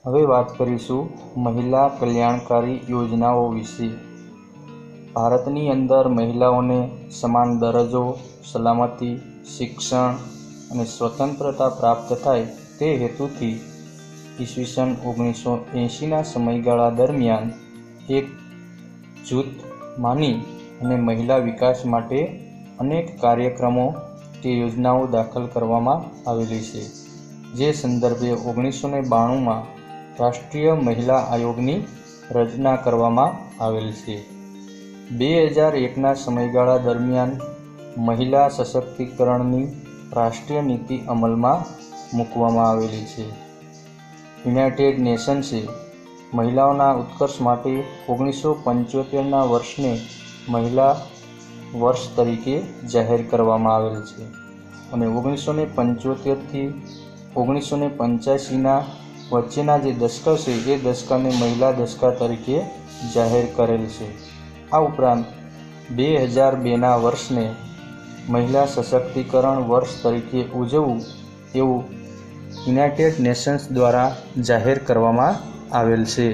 હવે વાત કરીશું મહિલા કલ્યાણકારી યોજનાઓ વિશે। ભારતની અંદર મહિલાઓને સમાન દરજ્જો, સલામતી, શિક્ષણ અને સ્વતંત્રતા પ્રાપ્ત થાય તે હેતુથી ઈસવીસન 1980ના સમયગાળા દરમિયાન એક જૂથ માની અને મહિલા વિકાસ માટે અનેક કાર્યક્રમો કે યોજનાઓ દાખલ કરવામાં આવેલી છે, જે સંદર્ભે 1992માં રાષ્ટ્રીય મહિલા આયોગની રચના કરવામાં આવેલ છે। 2001ના સમયગાળા દરમિયાન મહિલા સશક્તિકરણની રાષ્ટ્રીય નીતિ અમલમાં મૂકવામાં આવેલી છે। યુનાઇટેડ નેશન્સે મહિલાઓના ઉત્કર્ષ માટે 1975ના વર્ષને મહિલા વર્ષ તરીકે જાહેર કરવામાં આવેલ છે અને 1975થી 1985ના વચ્ચેના જે દશકો છે એ દશકાને મહિલા દશકા તરીકે જાહેર કરેલ છે। આ ઉપરાંત 2002ના વર્ષને મહિલા સશક્તિકરણ વર્ષ તરીકે ઉજવવું એવું યુનાઇટેડ નેશન્સ દ્વારા જાહેર કરવામાં આવેલ છે।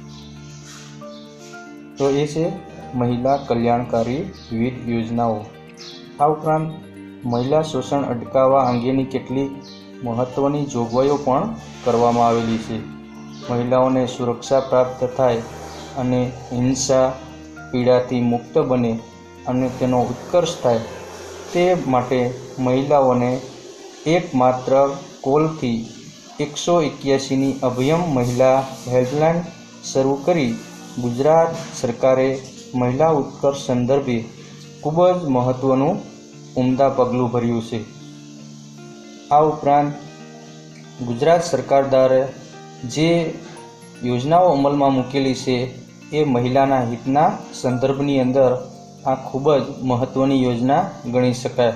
તો એ છે મહિલા કલ્યાણકારી વિવિધ યોજનાઓ। આ ઉપરાંત મહિલા શોષણ અટકાવવા અંગેની કેટલીક મહત્ત્વની જોગવાઈઓ પણ કરવામાં આવેલી છે। મહિલાઓને સુરક્ષા પ્રાપ્ત થાય અને હિંસા પીડાથી મુક્ત બને અને તેનો ઉત્કર્ષ થાય તે માટે મહિલાઓને એકમાત્ર કોલથી 181ની અભયમ મહિલા હેલ્પલાઇન શરૂ કરી ગુજરાત સરકારે મહિલા ઉત્કર્ષ સંદર્ભે ખૂબ જ મહત્ત્વનું ઉમદા પગલું ભર્યું છે। આ ઉપરાંત ગુજરાત સરકાર દ્વારા જે યોજનાઓ અમલમાં મૂકેલી છે એ મહિલાના હિતના સંદર્ભની અંદર આ ખૂબ જ મહત્ત્વની યોજના ગણી શકાય।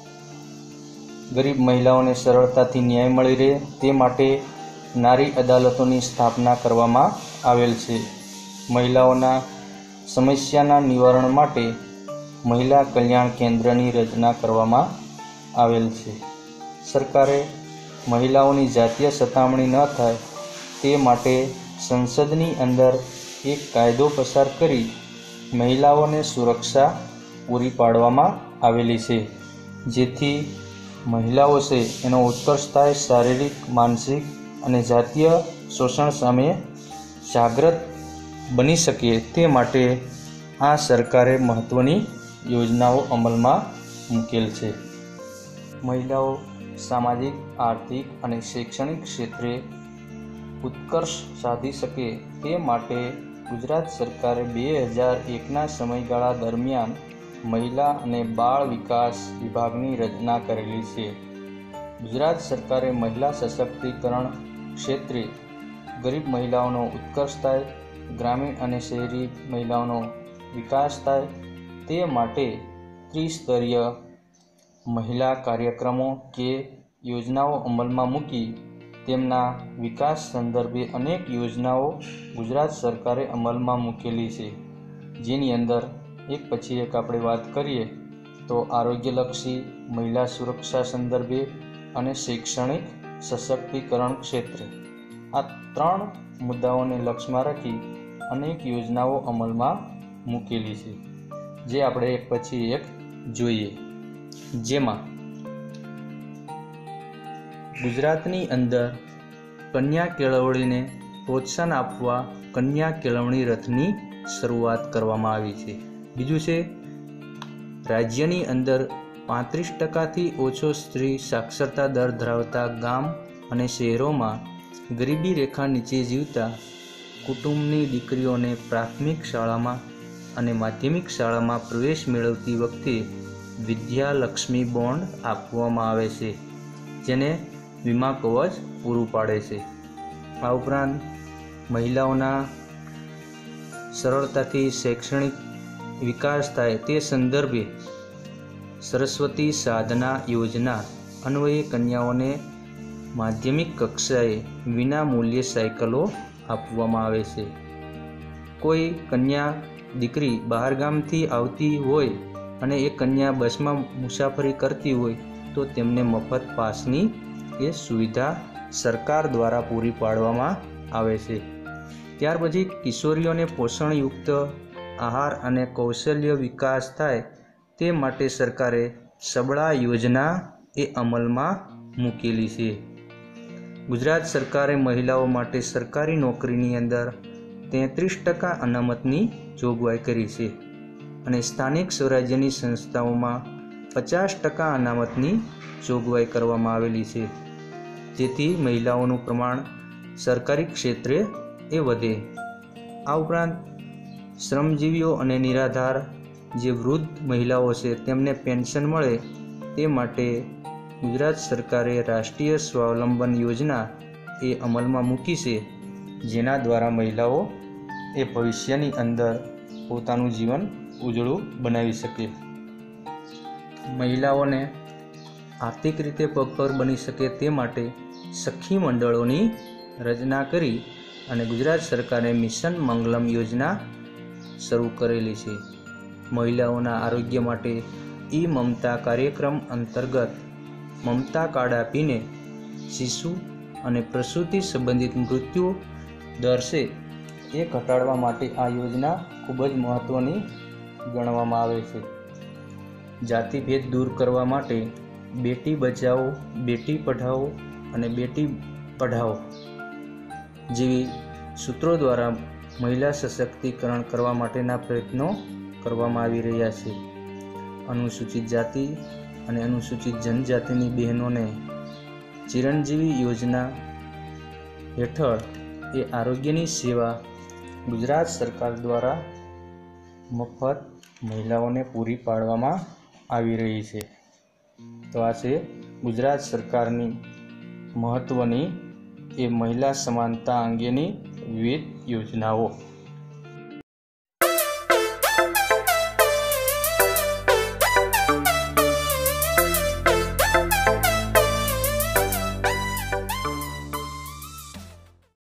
ગરીબ મહિલાઓને સરળતાથી ન્યાય મળી રહે તે માટે નારી અદાલતોની સ્થાપના કરવામાં આવેલ છે। મહિલાઓના સમસ્યાના નિવારણ માટે મહિલા કલ્યાણ કેન્દ્રની રચના કરવામાં આવેલ છે। સરકારે મહિલાઓની જાતીય સતામણી ન થાય તે માટે સંસદની અંદર એક કાયદો પસાર કરી મહિલાઓને સુરક્ષા પૂરી પાડવામાં આવેલી છે, જેથી મહિલાઓ છે એનો ઉત્કર્ષ થાય, શારીરિક, માનસિક અને જાતીય શોષણ સામે જાગૃત બની શકે તે માટે આ સરકારે મહત્ત્વની યોજનાઓ અમલમાં મૂકેલ છે। મહિલાઓ સામાજિક, આર્થિક અને શૈક્ષણિક ક્ષેત્રે ઉત્કર્ષ સાધી શકે તે માટે ગુજરાત સરકારે 2001ના સમયગાળા દરમિયાન મહિલા અને બાળ વિકાસ વિભાગની રચના કરેલી છે। ગુજરાત સરકારે મહિલા સશક્તિકરણ ક્ષેત્રે ગરીબ મહિલાઓનો ઉત્કર્ષ થાય, ગ્રામીણ અને શહેરી મહિલાઓનો વિકાસ થાય તે માટે ત્રિસ્તરીય મહિલા કાર્યક્રમો કે યોજનાઓ અમલમાં મૂકી તેમના વિકાસ સંદર્ભે અનેક યોજનાઓ ગુજરાત સરકારે અમલમાં મૂકેલી છે, જેની અંદર એક પછી એક આપણે વાત કરીએ તો આરોગ્યલક્ષી, મહિલા સુરક્ષા સંદર્ભે અને શૈક્ષણિક સશક્તિકરણ ક્ષેત્રે આ 3 મુદ્દાઓને લક્ષ્યમાં રાખી અનેક યોજનાઓ અમલમાં મૂકેલી છે, જે આપણે એક પછી એક જોઈએ। જેમાં ગુજરાતની અંદર કન્યા કેળવણીને પ્રોત્સાહન આપવા કન્યા કેળવણી રથની શરૂઆત કરવામાં આવી છે। બીજું છે રાજ્યની અંદર 35%થી ઓછો સ્ત્રી સાક્ષરતા દર ધરાવતા ગામ અને શહેરોમાં ગરીબી રેખા નીચે જીવતા કુટુંબની દીકરીઓને પ્રાથમિક શાળામાં અને માધ્યમિક શાળામાં પ્રવેશ મેળવતી વખતે વિદ્યાલક્ષ્મી બોન્ડ આપવામાં આવે છે, જેને વીમા કવચ પૂરું પાડે છે। આ ઉપરાંત મહિલાઓના સરળતાથી શૈક્ષણિક વિકાસ થાય તે સંદર્ભે સરસ્વતી સાધના યોજના અન્વયે કન્યાઓને માધ્યમિક કક્ષાએ વિના મૂલ્યે સાયકલો આપવામાં આવે છે। કોઈ કન્યા દીકરી બહારગામથી આવતી હોય અને એ કન્યા બસમાં મુસાફરી કરતી હોય તો તેમને મફત પાસની એ સુવિધા સરકાર દ્વારા પૂરી પાડવામાં આવે છે. ત્યાર પછી કિશોરીઓને પોષણયુક્ત આહાર અને કૌશલ્ય વિકાસ થાય તે માટે સરકારે સબળા યોજના એ અમલમાં મૂકેલી છે. ગુજરાત સરકારે મહિલાઓ માટે સરકારી નોકરીની અંદર 33% અનામતની જોગવાઈ કરી છે અને સ્થાનિક સ્વરાજ્યની સંસ્થાઓમાં 50% અનામતની જોગવાઈ કરવામાં આવેલી છે, જેથી મહિલાઓનું પ્રમાણ સરકારી ક્ષેત્રે એ વધે. આ ઉપરાંત શ્રમજીવીઓ અને નિરાધાર જે વૃદ્ધ મહિલાઓ છે તેમને પેન્શન મળે તે માટે ગુજરાત સરકારે રાષ્ટ્રીય સ્વાવલંબન યોજના એ અમલમાં મૂકી છે, જેના દ્વારા મહિલાઓ એ ભવિષ્યની અંદર પોતાનું જીવન ઉજળું બનાવી શકે. મહિલાઓને આર્થિક રીતે પગભર બની શકે તે માટે સખી મંડળોની રચના કરી અને ગુજરાત સરકારે મિશન મંગલમ યોજના શરૂ કરેલી છે. મહિલાઓના આરોગ્ય માટે મમતા કાર્યક્રમ અંતર્ગત મમતા કાર્ડ આપીને શિશુ અને પ્રસૂતિ સંબંધિત મૃત્યુ દર છે એ ઘટાડવા માટે આ યોજના ખૂબ જ મહત્ત્વની ગણવામાં આવે છે. જાતિભેદ દૂર કરવા માટે બેટી બચાવો, બેટી પઢાઓ અને બેટી પઢાઓ જેવી સૂત્રો દ્વારા મહિલા સશક્તિકરણ કરવા માટેના પ્રયત્નો કરવામાં આવી રહ્યા છે. અનુસૂચિત જાતિ અને અનુસૂચિત જનજાતિની બહેનોને ચિરંજીવી યોજના હેઠળ એ આરોગ્યની સેવા ગુજરાત સરકાર દ્વારા મફત મહિલાઓને પૂરી પાડવામાં આવી રહી છે. તો આ છે ગુજરાત સરકારની મહત્ત્વની એ મહિલા સમાનતા અંગેની વિવિધ યોજનાઓ.